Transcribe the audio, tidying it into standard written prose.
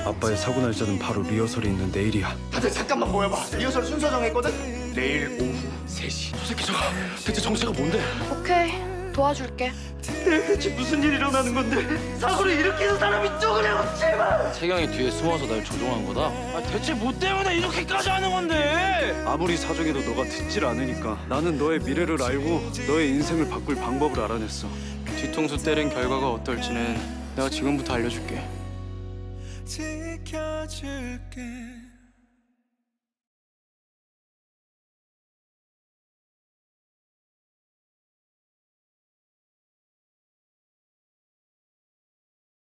아빠의 사고 날짜는 바로 리허설이 있는 내일이야. 다들 잠깐만 모여봐. 리허설 순서 정했거든? 내일 오후 3시. 저 새끼 저거 대체 정체가 뭔데? 오케이, 도와줄게. 대체 무슨 일이 일어나는 건데? 사고를 일으키는 사람이 누구냐고, 제발! 태경이 뒤에 숨어서 날 조종한 거다? 대체 뭐 때문에 이렇게까지 하는 건데? 아무리 사정해도 너가 듣질 않으니까 나는 너의 미래를 알고 너의 인생을 바꿀 방법을 알아냈어. 뒤통수 때린 결과가 어떨지는 내가 지금부터 알려줄게. 지켜줄게.